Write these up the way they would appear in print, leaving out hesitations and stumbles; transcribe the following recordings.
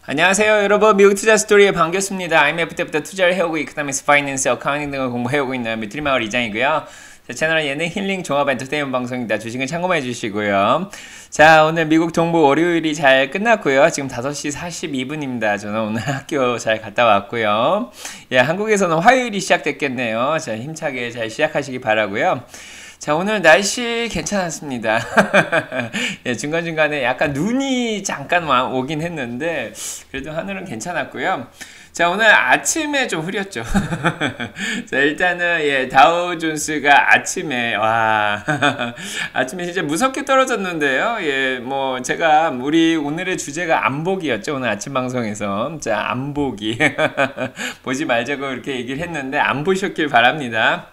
안녕하세요 여러분, 미국 투자 스토리에 반갑습니다. IMF 때부터 투자를 해오고 이코노믹스, 파이낸스, 어카운팅 등을 공부해오고 있는 미트리마을 이장이고요. 제 채널은 예능, 힐링, 종합 엔터테인먼트 방송입니다. 주식은 참고만 해주시고요. 자, 오늘 미국 동부 월요일이 잘 끝났고요. 지금 5시 42분입니다. 저는 오늘 학교 잘 갔다 왔고요. 예, 한국에서는 화요일이 시작됐겠네요. 자, 힘차게 잘 시작하시기 바라고요. 자, 오늘 날씨 괜찮았습니다. 예, 중간중간에 약간 눈이 잠깐 오긴 했는데 그래도 하늘은 괜찮았고요. 자, 오늘 아침에 좀 흐렸죠. 자, 일단은 예, 다우존스가 아침에 아침에 진짜 무섭게 떨어졌는데요. 예, 뭐 제가 우리 오늘의 주제가 안보기였죠. 오늘 아침 방송에서. 자, 안보기. 보지 말자고 이렇게 얘기를 했는데 안 보셨길 바랍니다.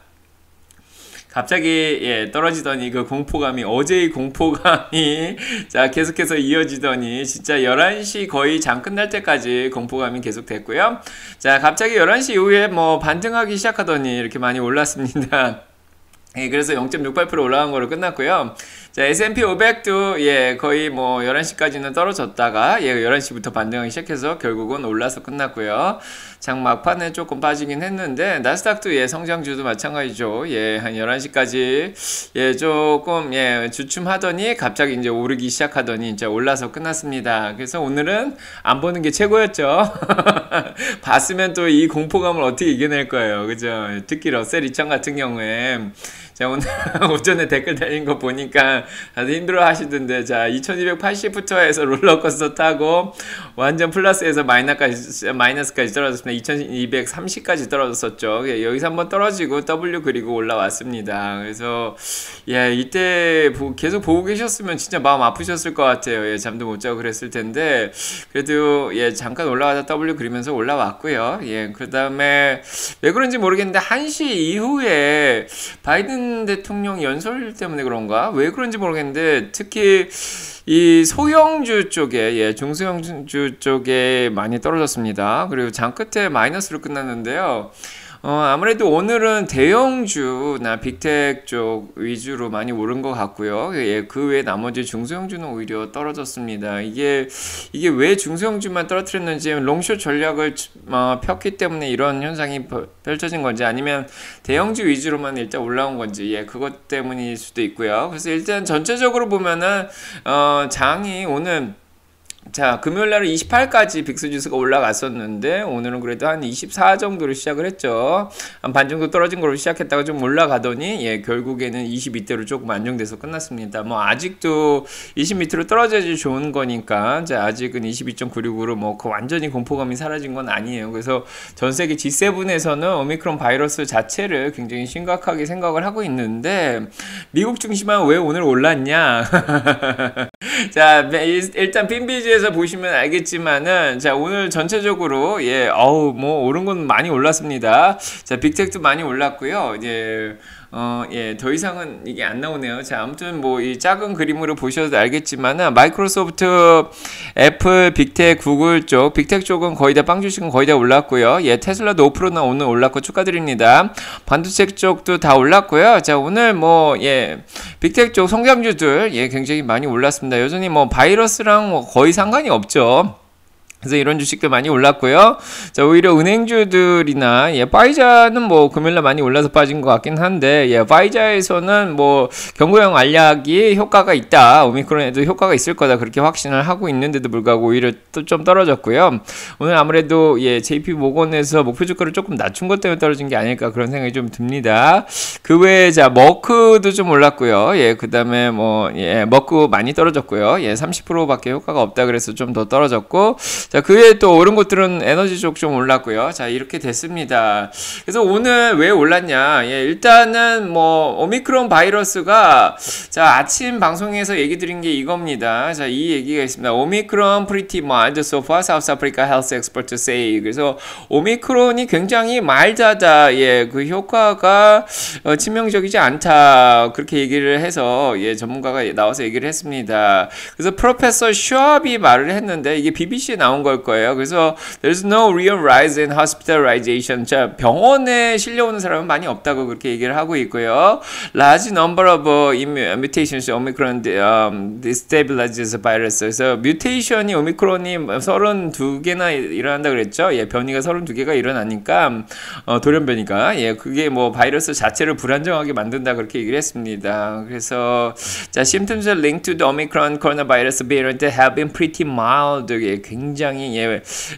갑자기 예, 떨어지더니 그 공포감이, 어제의 공포감이 자, 계속해서 이어지더니 진짜 11시 거의 장 끝날 때까지 공포감이 계속 됐고요. 자, 갑자기 11시 이후에 뭐 반등하기 시작하더니 이렇게 많이 올랐습니다. 예, 그래서 0.68% 올라간 거로 끝났고요. 자, S&P 500도 예, 거의 뭐 11시까지는 떨어졌다가 예, 11시부터 반등하기 시작해서 결국은 올라서 끝났고요. 장 막판에 조금 빠지긴 했는데 나스닥도 예, 성장주도 마찬가지죠. 예, 한 11시까지 예, 조금 예, 주춤하더니 갑자기 이제 오르기 시작하더니 이제 올라서 끝났습니다. 그래서 오늘은 안 보는 게 최고였죠. 봤으면 또 이 공포감을 어떻게 이겨낼 거예요. 그죠? 특히 러셀 2000 같은 경우에 자, 오늘 오전에 댓글 달린 거 보니까 다들 힘들어 하시던데, 자, 2280부터 해서 롤러코스터 타고 완전 플러스에서 마이너스까지 떨어졌습니다. 2230까지 떨어졌었죠. 예, 여기서 한번 떨어지고 W 그리고 올라왔습니다. 그래서 예, 이때 계속 보고 계셨으면 진짜 마음 아프셨을 것 같아요. 예, 잠도 못 자고 그랬을 텐데 그래도 예, 잠깐 올라가다 W 그리면서 올라왔고요. 예, 그 다음에 왜 그런지 모르겠는데 1시 이후에 바이든 대통령 연설 때문에 그런가? 왜 그런지 모르겠는데 특히 이 소형주 쪽에 예, 중소형주 쪽에 많이 떨어졌습니다. 그리고 장 끝에 마이너스로 끝났는데요. 아무래도 오늘은 대형주나 빅텍 쪽 위주로 많이 오른 것 같고요. 예, 그 외에 나머지 중소형주는 오히려 떨어졌습니다. 이게 왜 중소형주만 떨어뜨렸는지 롱숏 전략을 폈기 때문에 이런 현상이 펼쳐진 건지 아니면 대형주 위주로만 일단 올라온 건지 예, 그것 때문일 수도 있고요. 그래서 일단 전체적으로 보면은 장이 오늘 자, 금요일날은 28까지 빅스지수가 올라갔었는데 오늘은 그래도 한 24 정도로 시작을 했죠. 한 반 정도 떨어진 걸로 시작했다가 좀 올라가더니 예, 결국에는 22대로 조금 안정돼서 끝났습니다. 뭐 아직도 20 밑으로 떨어져야지 좋은 거니까 자, 아직은 22.96으로 뭐 그 완전히 공포감이 사라진 건 아니에요. 그래서 전 세계 G7에서는 오미크론 바이러스 자체를 굉장히 심각하게 생각을 하고 있는데 미국 중심만 왜 오늘 올랐냐? 자, 일단 핀비즈에서 보시면 알겠지만은 자, 오늘 전체적으로 예, 뭐 오른 건 많이 올랐습니다. 자, 빅텍도 많이 올랐고요. 예. 예, 더 이상은 이게 안 나오네요. 자, 아무튼 뭐 이 작은 그림으로 보셔도 알겠지만은 마이크로소프트, 애플, 빅텍, 구글 쪽, 빅텍 쪽은 거의 다 빵 주식은 거의 다 올랐고요. 예, 테슬라도 5%나 오늘 올랐고 축하드립니다. 반도체 쪽도 다 올랐고요. 자, 오늘 뭐 예, 빅텍 쪽 성장주들 예, 굉장히 많이 올랐습니다. 여전히 뭐 바이러스랑 뭐 거의 상관이 없죠. 그래서 이런 주식들 많이 올랐고요. 자, 오히려 은행주들이나 예, 파이자는 뭐 금요일날 많이 올라서 빠진 것 같긴 한데 예, 파이자에서는 뭐 경구형 알약이 효과가 있다, 오미크론에도 효과가 있을 거다 그렇게 확신을 하고 있는데도 불구하고 오히려 또 좀 떨어졌고요. 오늘 아무래도 예, JP 모건에서 목표 주가를 조금 낮춘 것 때문에 떨어진 게 아닐까 그런 생각이 좀 듭니다. 그 외에 자, 머크도 좀 올랐고요. 예, 그 다음에 뭐 예, 머크 많이 떨어졌고요. 예, 30%밖에 효과가 없다 그래서 좀 더 떨어졌고. 자, 그 외에 또 오른 곳들은 에너지 쪽 좀 올랐고요. 자, 이렇게 됐습니다. 그래서 오늘 왜 올랐냐? 예, 일단은 뭐 오미크론 바이러스가 자, 아침 방송에서 얘기 드린 게 이겁니다. 자, 이 얘기가 있습니다. 오미크론 pretty mild so far, South Africa health experts say. 그래서 오미크론이 굉장히 마일드하다. 예, 그 효과가 치명적이지 않다. 그렇게 얘기를 해서 예, 전문가가 나와서 얘기를 했습니다. 그래서 프로페서 슈압이 말을 했는데 이게 BBC에 나온 나온 걸 거예요. 그래서 there's no real rise in hospitalization. 자, 병원에 실려오는 사람은 많이 없다고 그렇게 얘기를 하고 있고요. Large number of mutations Omicron destabilizes the virus. 그래서 뮤테이션이 오미크론이 32개나 일어난다 그랬죠. 예, 변이가 32개가 일어나니까 돌연변이가 예, 그게 뭐 바이러스 자체를 불안정하게 만든다 그렇게 얘기를 했습니다. 그래서 자, symptoms linked to the Omicron coronavirus variant have been pretty mild. 예, 굉장히 예,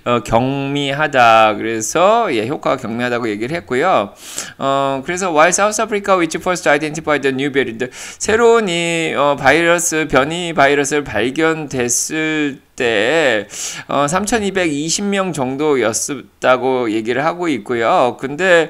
경미하다. 그래서 예, 효과가 경미하다고 얘기를 했고요. 그래서 while South Africa which first identified the new variant 새로운 이 바이러스 변이 바이러스를 발견됐을 때 3,220명 정도였다고 얘기를 하고 있고요. 근데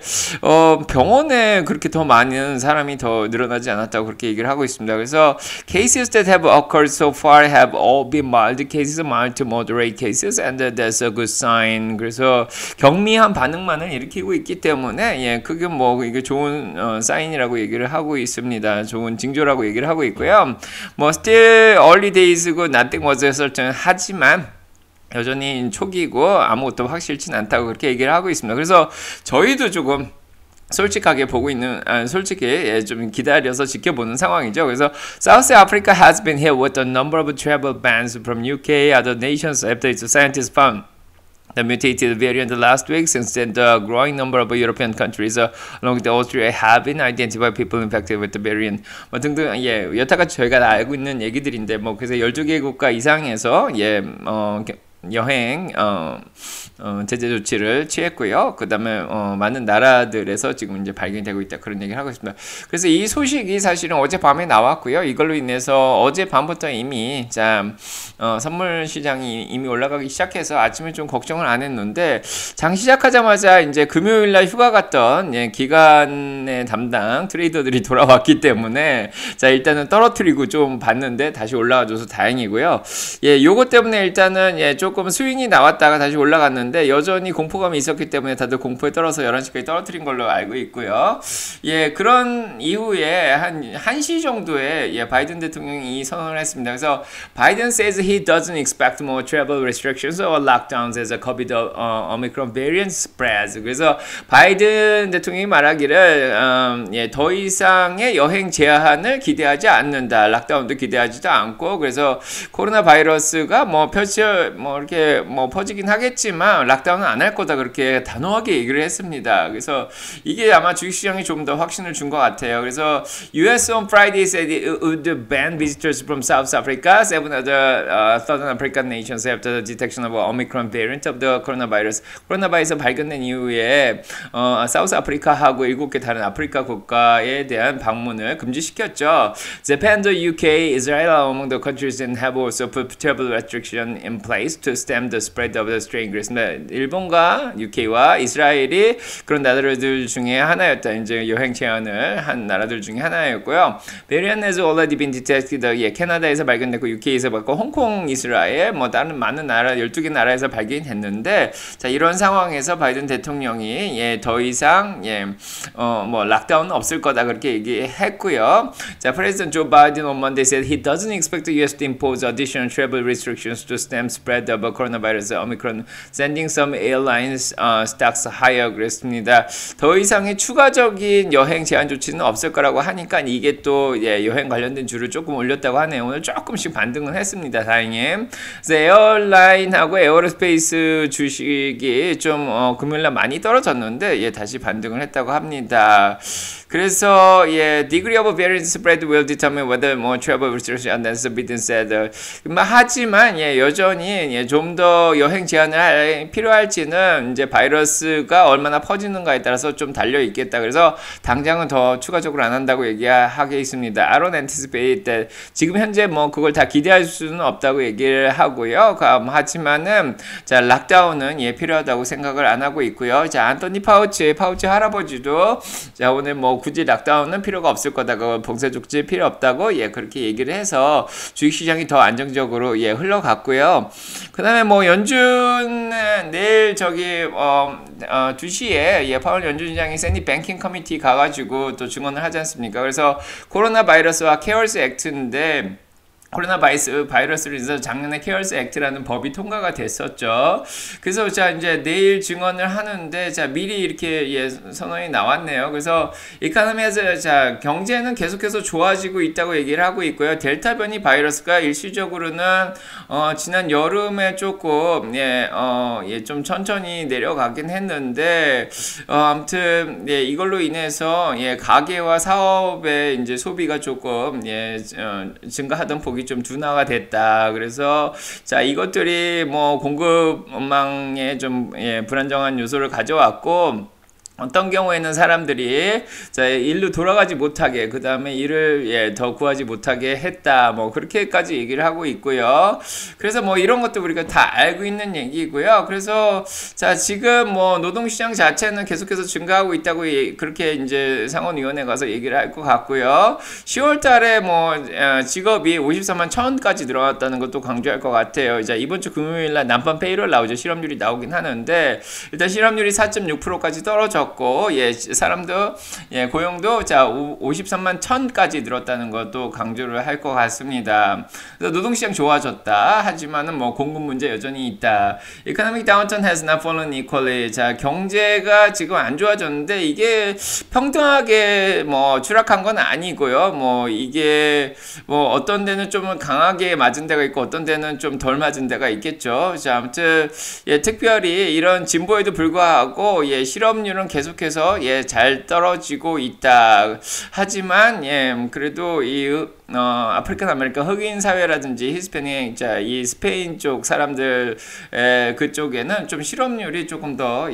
병원에 그렇게 더 많은 사람이 더 늘어나지 않았다고 그렇게 얘기를 하고 있습니다. 그래서 cases that have occurred so far have all been mild cases, mild to moderate cases, and that's a good sign. 그래서 경미한 반응만을 일으키고 있기 때문에 예, 그게 뭐 이게 좋은 사인이라고 얘기를 하고 있습니다. 좋은 징조라고 얘기를 하고 있고요. 뭐 still early days고 nothing was certain. 하지만 여전히 초기고 아무것도 확실치는 않다고 그렇게 얘기를 하고 있습니다. 그래서 저희도 조금 솔직하게 보고 있는, 솔직히 예, 좀 기다려서 지켜보는 상황이죠. 그래서 South Africa has been hit with a number of travel bans from UK, other nations after its scientists found the mutated variant last week. Since then, the growing number of European countries, along with Austria, have been identified people infected with the variant. 뭐 등등, 예, 여태까지 저희가 다 알고 있는 얘기들인데, 뭐 그래서 12개 국가 이상에서 예, 여행 제재 조치를 취했고요. 그 다음에 많은 나라들에서 지금 이제 발견이 되고 있다 그런 얘기를 하고 있습니다. 그래서 이 소식이 사실은 어젯밤에 나왔고요. 이걸로 인해서 어젯밤부터 이미 선물 시장이 이미 올라가기 시작해서 아침에 좀 걱정을 안 했는데 장 시작하자마자 이제 금요일날 휴가 갔던 예, 기간의 담당 트레이더들이 돌아왔기 때문에 자 일단은 떨어뜨리고 좀 봤는데 다시 올라와줘서 다행이고요. 예, 요것 때문에 일단은 예, 조금 스윙이 나왔다가 다시 올라갔는데 여전히 공포감이 있었기 때문에 다들 공포에 떨어서 11시까지 떨어뜨린 걸로 알고 있고요. 예, 그런 이후에 한 1시 정도에 예, 바이든 대통령이 선언을 했습니다. 그래서 바이든 says he doesn't expect more travel restrictions or lockdowns as a COVID Omicron variant spreads. 그래서 바이든 대통령이 말하기를 예, 더 이상의 여행 제한을 기대하지 않는다. 락다운도 기대하지도 않고 그래서 코로나 바이러스가 뭐 이렇게 뭐 퍼지긴 하겠지만 락다운은 안 할 거다 그렇게 단호하게 얘기를 했습니다. 그래서 이게 아마 주식시장에 좀 더 확신을 준 것 같아요. 그래서 US on Friday said it would ban visitors from South Africa, 7 other Southern African nations after the detection of Omicron variant of the coronavirus. 코로나 바이러스 발견된 이후에 사우스 아프리카하고 7개 다른 아프리카 국가에 대한 방문을 금지시켰죠. Japan, the UK, Israel are among the countries that have also put travel restriction in place to stem the spread of the strain. 그렇습니다. 일본과 UK와 이스라엘이 그런 나라들 중에 하나였다. 이제 여행 제한을 한 나라들 중에 하나였고요. Variant has already been detected. 예, 캐나다에서 발견됐고 UK에서 봤고 홍콩, 이스라엘, 뭐 다른 많은 나라 12개 나라에서 발견이 됐는데 자 이런 상황에서 바이든 대통령이 예, 더 이상 예, 뭐 락다운은 없을 거다 그렇게 얘기했고요. 자, President Joe Biden on Monday said he doesn't expect the US to impose additional travel restrictions to stem spread of coronavirus Omicron, sending some airlines stocks higher. 그랬습니다. 더 이상의 추가적인 여행 제한 조치는 없을 거라고 하니까 이게 또 예, 여행 관련된 주를 조금 올렸다고 하네요. 오늘 조금씩 반등을 했습니다. 다행히. 그래서 에어라인하고 에어로스페이스 주식이 좀 금요일날 많이 떨어졌는데 예, 다시 반등을 했다고 합니다. 그래서 예, degree of variant spread will determine whether more travel restrictions as Biden said. 하지만 예, 여전히 예, 좀 더 여행 제한을 필요할지는 이제 바이러스가 얼마나 퍼지는가에 따라서 좀 달려 있겠다. 그래서 당장은 더 추가적으로 안 한다고 얘기하게 있습니다. I don't anticipate that. 지금 현재 뭐 그걸 다 기대할 수는 없다고 얘기를 하고요. 하지만은 자 락다운은 예, 필요하다고 생각을 안 하고 있고요. 자 안토니 파우치 할아버지도 자 오늘 뭐 굳이 락다운은 필요가 없을 거다고 봉쇄 조치 필요 없다고 예 그렇게 얘기를 해서 주식시장이 더 안정적으로 예 흘러갔고요. 그 다음에 뭐 연준 내일 저기 2시에 예 파월 연준의장이 세닛 뱅킹 커미티 가가지고 또 증언을 하지 않습니까? 그래서 코로나 바이러스와 케어스 액트인데 코로나 바이러스로 인해서 작년에 케어스 액트라는 법이 통과가 됐었죠. 그래서 자 이제 내일 증언을 하는데 자 미리 이렇게 선언이 나왔네요. 그래서 이카노미에서 자 경제는 계속해서 좋아지고 있다고 얘기를 하고 있고요. 델타 변이 바이러스가 일시적으로는 지난 여름에 조금 좀 천천히 내려가긴 했는데 아무튼 이걸로 인해서 가계와 사업의 이제 소비가 조금 증가하던 폭이 좀 둔화가 됐다. 그래서 자 이것들이 뭐 공급망에 좀 불안정한 요소를 가져왔고, 어떤 경우에는 사람들이 자 일로 돌아가지 못하게, 그 다음에 일을 더 구하지 못하게 했다, 뭐 그렇게까지 얘기를 하고 있고요. 그래서 뭐 이런 것도 우리가 다 알고 있는 얘기고요. 그래서 자 지금 뭐 노동시장 자체는 계속해서 증가하고 있다고 그렇게 이제 상원위원회 가서 얘기를 할 것 같고요. 10월달에 뭐 직업이 54만 1,000까지 늘어났다는 것도 강조할 것 같아요. 이제 이번 주 금요일날 난방 페이롤 나오죠. 실업률이 나오긴 하는데 일단 실업률이 4.6%까지 떨어져. 사람도 고용도 자 53만 1,000까지 늘었다는 것도 강조를 할 것 같습니다. 그래서 노동시장 좋아졌다. 하지만은 뭐 공급 문제 여전히 있다. Economic downturn has not fallen equally. 자 경제가 지금 안 좋아졌는데 이게 평등하게 뭐 추락한 건 아니고요. 뭐 이게 뭐 어떤 데는 좀 강하게 맞은 데가 있고 어떤 데는 좀 덜 맞은 데가 있겠죠. 자 아무튼 특별히 이런 진보에도 불구하고 실업률은 계속해서 잘 떨어지고 있다. 하지만 그래도 이 아프리칸 아메리칸 흑인 사회라든지 히스패닉 이 스페인 쪽 사람들 그쪽에는 좀 실업률이 조금 더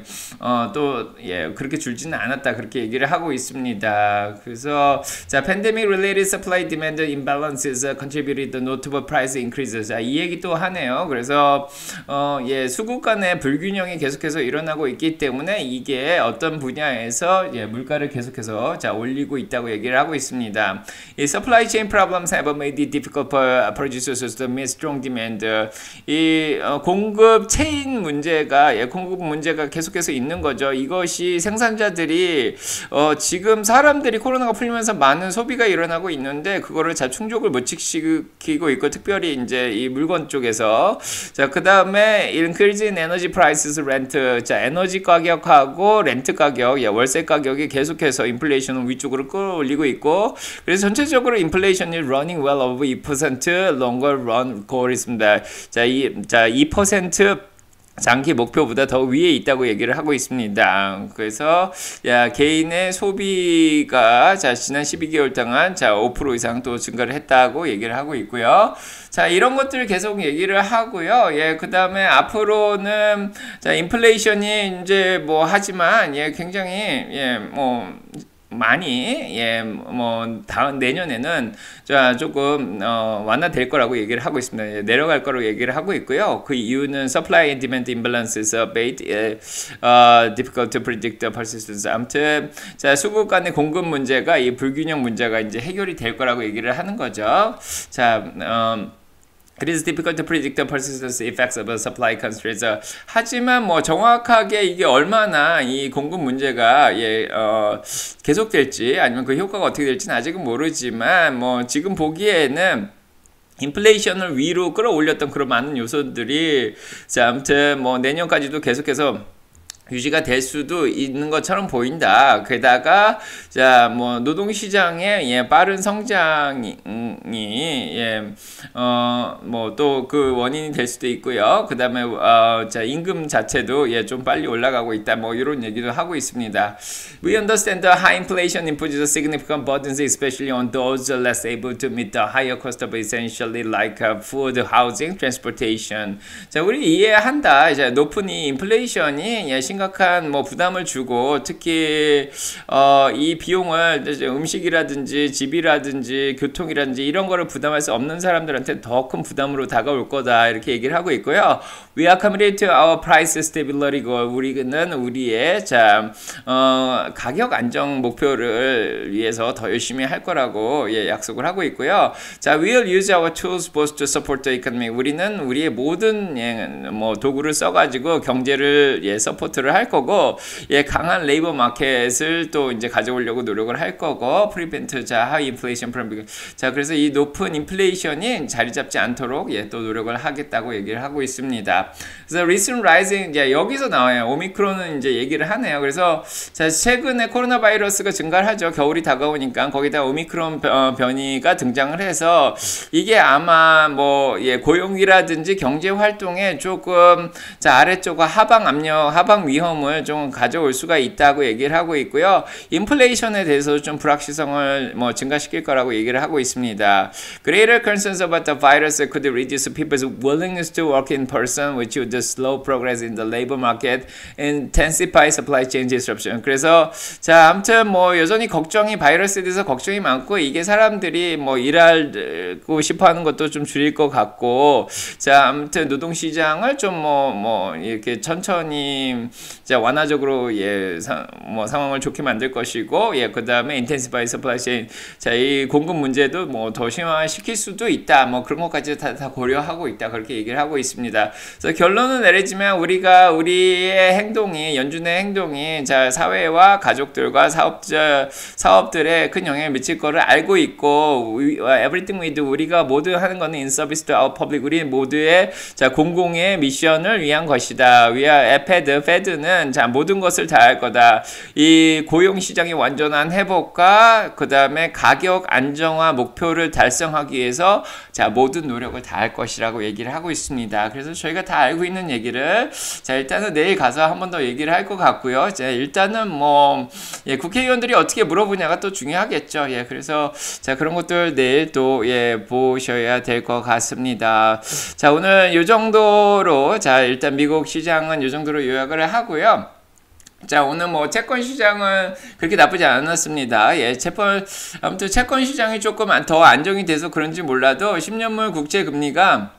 그렇게 줄지는 않았다, 그렇게 얘기를 하고 있습니다. 그래서 자 pandemic related supply demand imbalances contributed the notable price increases. 자, 이 얘기 또 하네요. 그래서 수급 간의 불균형이 계속해서 일어나고 있기 때문에 이게 어떤 분야에서 물가를 계속해서 자 올리고 있다고 얘기를 하고 있습니다. 이 supply chain problems have made it difficult for producers to meet strong demand. 이 공급 체인 문제가 공급 문제가 계속해서 있는 거죠. 이것이 생산자들이 지금 사람들이 코로나가 풀리면서 많은 소비가 일어나고 있는데 그거를 잘 충족을 못 시키고 있고, 특별히 이제 이 물건 쪽에서 자 그다음에 increase in energy prices, rent. 자 에너지 가격하고 렌트 가격, 월세 가격이 계속해서 인플레이션을 위쪽으로 끌어올리고 있고, 그래서 전체적으로 인플레이션이 running well over 2% longer run goal 있습니다. 자 2% 장기 목표보다 더 위에 있다고 얘기를 하고 있습니다. 그래서 개인의 소비가 자 지난 12개월 동안 자 5% 이상 또 증가를 했다고 얘기를 하고 있고요. 자 이런 것들 계속 얘기를 하고요. 그 다음에 앞으로는 자 인플레이션이 이제 뭐 하지만 굉장히 뭐 많이 다음 내년에는 자 조금 완화될 거라고 얘기를 하고 있습니다. 내려갈 거라고 얘기를 하고 있고요. 그 이유는 supply and demand imbalances made difficult to predict the persistence. 아무튼 자 수급 간의 공급 문제가 이 불균형 문제가 이제 해결이 될 거라고 얘기를 하는 거죠. 자 It is difficult to predict the persistence effects of supply constraints. 하지만 뭐 정확하게 이게 얼마나 이 공급 문제가 계속될지 아니면 그 효과가 어떻게 될지는 아직은 모르지만 뭐 지금 보기에는 인플레이션을 위로 끌어올렸던 그런 많은 요소들이 자 아무튼 뭐 내년까지도 계속해서 유지가 될 수도 있는 것처럼 보인다. 게다가 자 뭐 노동시장의 빠른 성장이 뭐 또 그 원인이 될 수도 있고요. 그 다음에 자 임금 자체도 좀 빨리 올라가고 있다. 뭐 이런 얘기도 하고 있습니다. We understand the high inflation imposes significant burdens, especially on those less able to meet the higher cost of essentially like food, housing, transportation. 자 우리 이해한다. 이제 높은 이 인플레이션이 심각한 뭐 부담을 주고, 특히 이 비용을 음식이라든지 집이라든지 교통이라든지 이런 거를 부담할 수 없는 사람들한테 더 큰 부담으로 다가올 거다, 이렇게 얘기를 하고 있고요. We are committed to our price stability goal. 우리는 우리의 자 가격 안정 목표를 위해서 더 열심히 할 거라고 약속을 하고 있고요. 자, we'll use our tools both to support the economy. 우리는 우리의 모든 뭐 도구를 써가지고 경제를 서포트 컨트롤 할 거고, 예, 강한 레이버 마켓을 또 이제 가져오려고 노력을 할 거고, 프리벤트, 자, 하이 인플레이션 프롬, 자, 그래서 이 높은 인플레이션이 자리 잡지 않도록, 예, 또 노력을 하겠다고 얘기를 하고 있습니다. 그래서 recent rising, 예, 여기서 나와요. 오미크론은 이제 얘기를 하네요. 그래서, 자, 최근에 코로나 바이러스가 증가를 하죠. 겨울이 다가오니까. 거기다 오미크론 변이가 등장을 해서, 이게 아마 뭐, 예, 고용이라든지 경제 활동에 조금, 자, 아래쪽과 하방 압력, 하방 위험을 좀 가져올 수가 있다고 얘기를 하고 있고요. 인플레이션에 대해서 좀 불확실성을 뭐 증가시킬 거라고 얘기를 하고 있습니다. Greater concerns about the virus could reduce people's willingness to work in person, which would slow progress in the labor market and intensify supply chain disruption. 그래서 자, 아무튼 뭐 여전히 걱정이 바이러스에 대해서 걱정이 많고 이게 사람들이 뭐 일하고 싶어하는 것도 좀 줄일 것 같고, 자, 아무튼 노동 시장을 좀 뭐 이렇게 천천히 자 완화적으로 예 뭐 상황을 좋게 만들 것이고, 예, 그다음에 intensified supply chain, 자, 이 공급 문제도 뭐 더 심화시킬 수도 있다. 뭐 그런 것까지 다 고려하고 있다. 그렇게 얘기를 하고 있습니다. 그래서 결론은 내리지만 우리의 행동이, 연준의 행동이 자 사회와 가족들과 사업들에 큰 영향을 미칠 거를 알고 있고, everything we do, 우리가 모두 하는 거는 in service to our public, 우리 모두의 자 공공의 미션을 위한 것이다. Fed는 자 모든 것을 다 할 거다. 이 고용 시장의 완전한 회복과 그 다음에 가격 안정화 목표를 달성하기 위해서 자 모든 노력을 다 할 것이라고 얘기를 하고 있습니다. 그래서 저희가 다 알고 있는 얘기를 자 일단은 내일 가서 한 번 더 얘기를 할 것 같고요. 자 일단은 뭐 예, 국회의원들이 어떻게 물어보냐가 또 중요하겠죠. 예, 그래서 자 그런 것들 내일 또 예 보셔야 될 것 같습니다. 자 오늘 요 정도로 자 일단 미국 시장은 요 정도로 요약을 하고요. 자 오늘 뭐 채권 시장은 그렇게 나쁘지 않았습니다. 예, 아무튼 채권 시장이 조금 더 안정이 돼서 그런지 몰라도 10년물 국채 금리가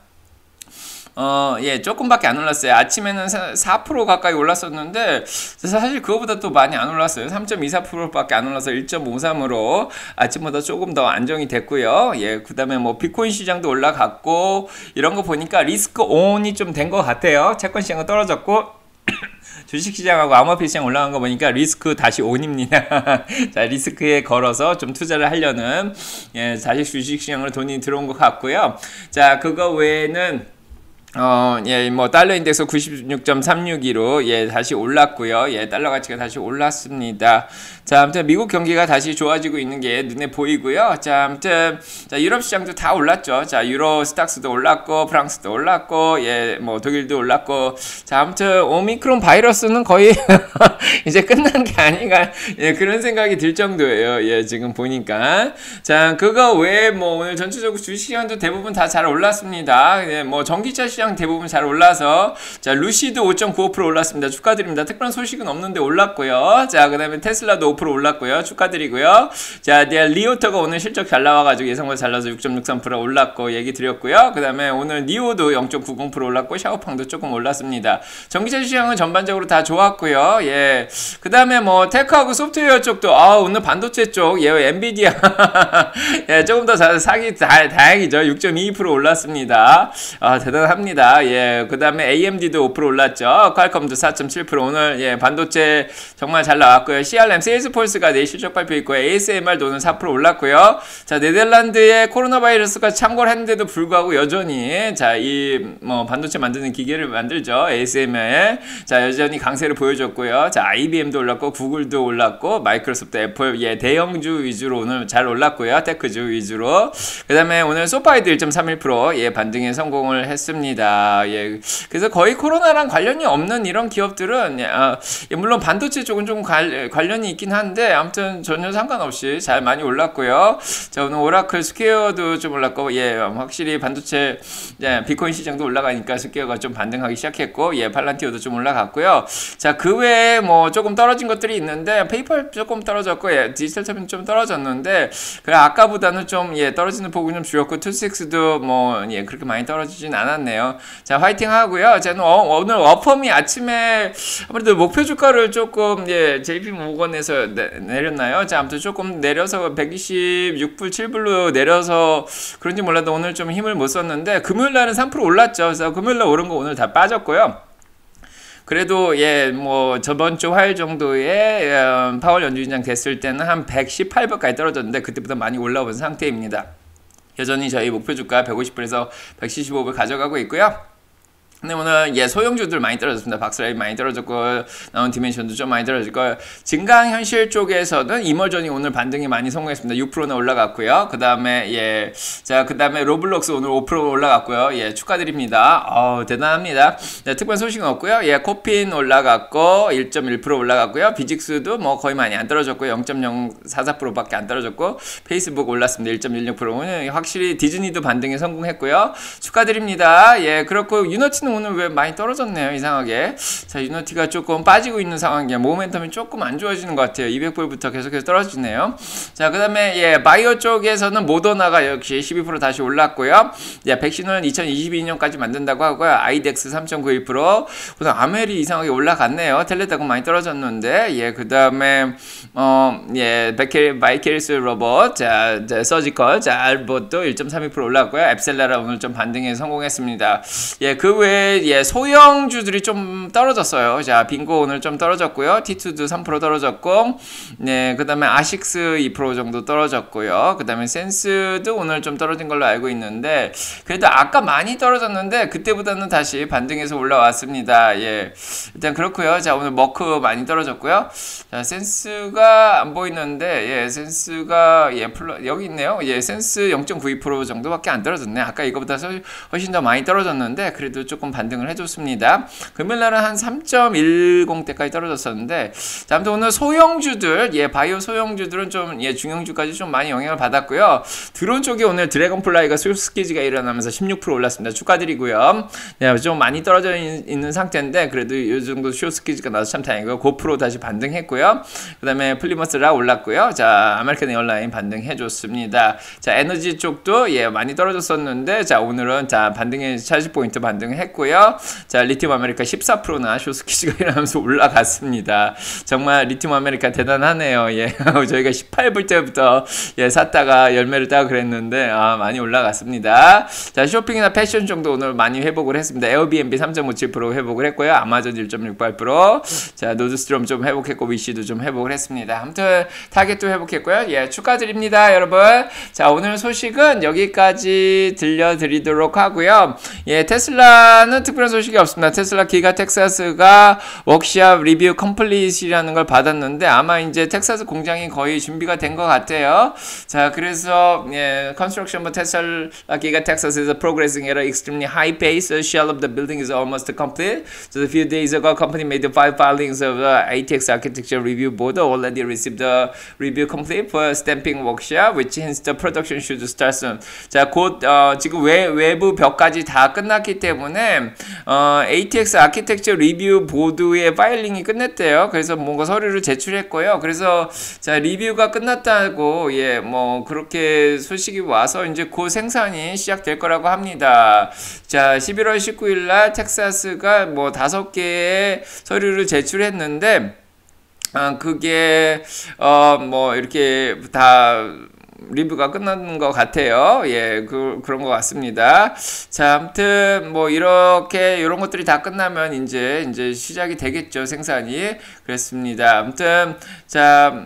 예, 조금밖에 안 올랐어요. 아침에는 4% 가까이 올랐었는데, 사실 그거보다 또 많이 안 올랐어요. 3.24%밖에 안 올라서 1.53으로 아침보다 조금 더 안정이 됐고요. 예, 그 다음에 뭐 비트코인 시장도 올라갔고, 이런 거 보니까 리스크 온이 좀 된 것 같아요. 채권 시장은 떨어졌고, 주식시장하고 암호화폐 시장 올라간 거 보니까 리스크 다시 온입니다. 자, 리스크에 걸어서 좀 투자를 하려는, 예, 다시 주식시장으로 돈이 들어온 것 같고요. 자, 그거 외에는 예, 뭐, 달러 인덱스 96.362로, 예, 다시 올랐고요. 예, 달러 가치가 다시 올랐습니다. 자, 아무튼 미국 경기가 다시 좋아지고 있는 게 눈에 보이고요. 자, 아무튼, 자, 유럽 시장도 다 올랐죠. 자, 유로 스탁스도 올랐고, 프랑스도 올랐고, 예, 뭐, 독일도 올랐고. 자, 아무튼, 오미크론 바이러스는 거의 이제 끝난 게 아닌가, 예, 그런 생각이 들 정도예요. 예, 지금 보니까. 자, 그거 외에 뭐, 오늘 전체적으로 주식시장도 대부분 다 잘 올랐습니다. 예, 뭐, 전기차 시장 대부분 잘 올라서 자 루시도 5.95% 올랐습니다. 축하드립니다. 특별한 소식은 없는데 올랐고요. 자 그다음에 테슬라도 5% 올랐고요. 축하드리고요. 자 리오터가 오늘 실적 잘 나와가지고 예상보다 잘 나와서 6.63% 올랐고 얘기 드렸고요. 그다음에 오늘 니오도 0.90% 올랐고 샤오팡도 조금 올랐습니다. 전기차 시장은 전반적으로 다 좋았고요. 예 그다음에 뭐 테크하고 소프트웨어 쪽도 오늘 반도체 쪽 예 엔비디아 예 조금 더 사기 다행이죠. 6.22% 올랐습니다. 대단합니다. 예, 그 다음에 AMD도 5% 올랐죠. 퀄컴도 4.7% 오늘 예 반도체 정말 잘 나왔고요. CRM 세일즈포스가 내일 실적 발표 있고 ASMR도 오늘 4% 올랐고요. 자 네덜란드의 코로나 바이러스가 창궐했는데도 불구하고 여전히 자 이 뭐 반도체 만드는 기계를 만들죠. ASMR 자 여전히 강세를 보여줬고요. 자 IBM도 올랐고 구글도 올랐고 마이크로소프트, 애플 예 대형주 위주로 오늘 잘 올랐고요. 테크주 위주로 그 다음에 오늘 소파이드 1.31% 예 반등에 성공을 했습니다. 예, 그래서 거의 코로나랑 관련이 없는 이런 기업들은 예, 물론 반도체 쪽은 좀 관련이 있긴 한데 아무튼 전혀 상관없이 잘 많이 올랐고요. 자 오늘 오라클 스퀘어도 좀 올랐고 예 확실히 반도체 예, 비트코인 시장도 올라가니까 스퀘어가 좀 반등하기 시작했고 예 팔란티오도 좀 올라갔고요. 자 그 외에 뭐 조금 떨어진 것들이 있는데 페이팔 조금 떨어졌고 예, 디지털 터빈 좀 떨어졌는데 그래 아까보다는 좀 예 떨어지는 폭은 좀 줄였고 투식스도 뭐 예 그렇게 많이 떨어지진 않았네요. 자 화이팅 하고요. 저는 오늘 워펌이 아침에 아무래도 목표 주가를 조금 예 JP모건에서 내렸나요? 자 아무튼 조금 내려서 126불 7불로 내려서 그런지 몰라도 오늘 좀 힘을 못 썼는데 금요일날은 3% 올랐죠. 그래서 금요일날 오른 거 오늘 다 빠졌고요. 그래도 예, 뭐 저번 주 화요일 정도에 파월 연준위장 됐을 때는 한 118불까지 떨어졌는데 그때보다 많이 올라온 상태입니다. 여전히 저희 목표 주가 150불에서 175불 가져가고 있고요. 근데 오늘 예 소형주들 많이 떨어졌습니다. 박스라인 많이 떨어졌고 나온 디멘션도 좀 많이 떨어졌고 증강현실 쪽에서는 이머전이 오늘 반등이 많이 성공했습니다. 6%나 올라갔고요. 그 다음에 그 다음에 로블록스 오늘 5% 올라갔고요. 예 축하드립니다. 대단합니다. 네, 특별한 소식은 없고요. 예 코핀 올라갔고 1.1% 올라갔고요. 비직스도 뭐 거의 많이 안 떨어졌고요. 0.044%밖에 안 떨어졌고 페이스북 올랐습니다. 1.16%는 확실히 디즈니도 반등에 성공했고요. 축하드립니다. 예 그렇고 유너티는 오늘 왜 많이 떨어졌네요. 이상하게. 자, 유너티가 조금 빠지고 있는 상황이야. 모멘텀이 조금 안 좋아지는 것 같아요. 200불부터 계속해서 떨어지네요. 자, 그 다음에 예, 바이오 쪽에서는 모더나가 역시 12% 다시 올랐고요. 예, 백신은 2022년까지 만든다고 하고요. 아이덱스 3.91%. 그 다음 아멜이 이상하게 올라갔네요. 텔레다고 많이 떨어졌는데, 예, 그 다음에, 예, 바이케리스 로봇, 자, 서지컬, 자, 알봇도 1.32% 올랐고요. 앱셀라라 오늘 좀 반등에 성공했습니다. 예, 그 외에 예, 소형주들이 좀 떨어졌어요. 자, 빙고 오늘 좀 떨어졌고요. T2도 3% 떨어졌고, 네, 그 다음에 아식스 2% 정도 떨어졌고요. 그 다음에 센스도 오늘 좀 떨어진 걸로 알고 있는데, 그래도 아까 많이 떨어졌는데, 그때보다는 다시 반등해서 올라왔습니다. 예, 일단 그렇고요. 자, 오늘 머크 많이 떨어졌고요. 자, 센스가 안 보이는데, 예, 센스가, 예, 여기 있네요. 예, 센스 0.92% 정도밖에 안 떨어졌네. 아까 이거보다 훨씬 더 많이 떨어졌는데, 그래도 조금 반등을 해줬습니다. 금요일날은 한 3.10대까지 떨어졌었는데, 자, 아무튼 오늘 소형주들, 예, 바이오 소형주들은 좀, 예, 중형주까지 좀 많이 영향을 받았고요. 드론 쪽에 오늘 드래곤플라이가 수스키지가 일어나면서 16% 올랐습니다. 축하드리고요. 네, 좀 많이 떨어져 있는 상태인데, 그래도 이 정도 쇼스키지가 나서 참 다행이고요. 고프로 다시 반등했고요. 그 다음에 플리머스라 올랐고요. 자, 아메리칸 에어라인 반등해줬습니다. 자, 에너지 쪽도, 예, 많이 떨어졌었는데, 자, 오늘은, 자, 반등에 40포인트 반등했고요. 자, 리튬 아메리카 14%나 쇼스키즈가 일어나면서 올라갔습니다. 정말 리튬 아메리카 대단하네요. 예, 저희가 18불 때부터 예, 샀다가 열매를 따고 그랬는데 많이 올라갔습니다. 자, 쇼핑이나 패션 정도 오늘 많이 회복을 했습니다. 에어비앤비 3.57% 회복을 했고요. 아마존 1.68%. 자, 노드스트롬 좀 회복했고 위시도 좀 회복을 했습니다. 아무튼 타겟도 회복했고요. 예, 축하드립니다, 여러분. 자, 오늘 소식은 여기까지 들려드리도록 하고요. 예, 테슬라는 특별한 소식이 없습니다. 테슬라 기가 텍사스가 워크샵 리뷰 컴플릿이라는 걸 받았는데 아마 이제 텍사스 공장이 거의 준비가 된 것 같아요. 자, 그래서 예, construction of Tesla giga Texas is progressing at an extremely high pace. The shell of the building is almost complete. So a few days ago, company made the 5 filings of the ATX architecture review board already received the review complete for stamping workshop, which hence the production should start soon. 자, 곧 지금 외부 벽까지 다 끝났기 때문에 ATX 아키텍처 리뷰 보드의 파일링이 끝냈대요. 그래서 뭔가 서류를 제출했고요. 그래서 자, 리뷰가 끝났다고 예, 뭐 그렇게 소식이 와서 이제 곧 생산이 시작될 거라고 합니다. 자, 11월 19일 날 텍사스가 뭐 5개의 서류를 제출했는데 그게 뭐 이렇게 다 리뷰가 끝난 것 같아요. 예, 그런 것 같습니다. 자, 아무튼 뭐 이렇게 이런 것들이 다 끝나면 이제 시작이 되겠죠, 생산이. 그렇습니다. 아무튼 자,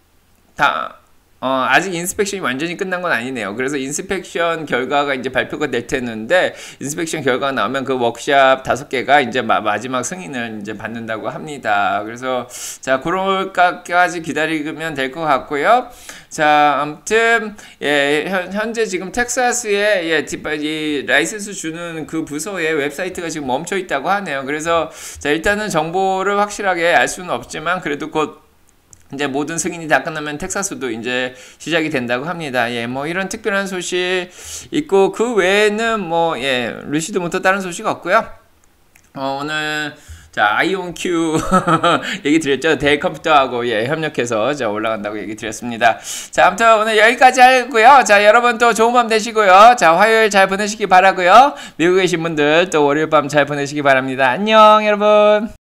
아직 인스펙션이 완전히 끝난 건 아니네요. 그래서 인스펙션 결과가 이제 발표가 될 텐데, 인스펙션 결과가 나오면 그 워크샵 5개가 이제 마지막 승인을 이제 받는다고 합니다. 그래서, 자, 그럴까지 기다리면 될 것 같고요. 자, 아무튼, 예, 현재 지금 텍사스에, 예, 이 라이센스 주는 그 부서의 웹사이트가 지금 멈춰 있다고 하네요. 그래서, 자, 일단은 정보를 확실하게 알 수는 없지만, 그래도 곧 이제 모든 승인이 다 끝나면 텍사스도 이제 시작이 된다고 합니다. 예, 뭐 이런 특별한 소식 있고 그 외에는 뭐 예, 루시드 모터 다른 소식 없고요. 오늘 자, 아이온큐 얘기 드렸죠. 델 컴퓨터하고 예, 협력해서 자, 올라간다고 얘기 드렸습니다. 자, 아무튼 오늘 여기까지 하고요. 자, 여러분 또 좋은 밤 되시고요. 자, 화요일 잘 보내시기 바라고요. 미국에 계신 분들 또 월요일 밤 잘 보내시기 바랍니다. 안녕, 여러분.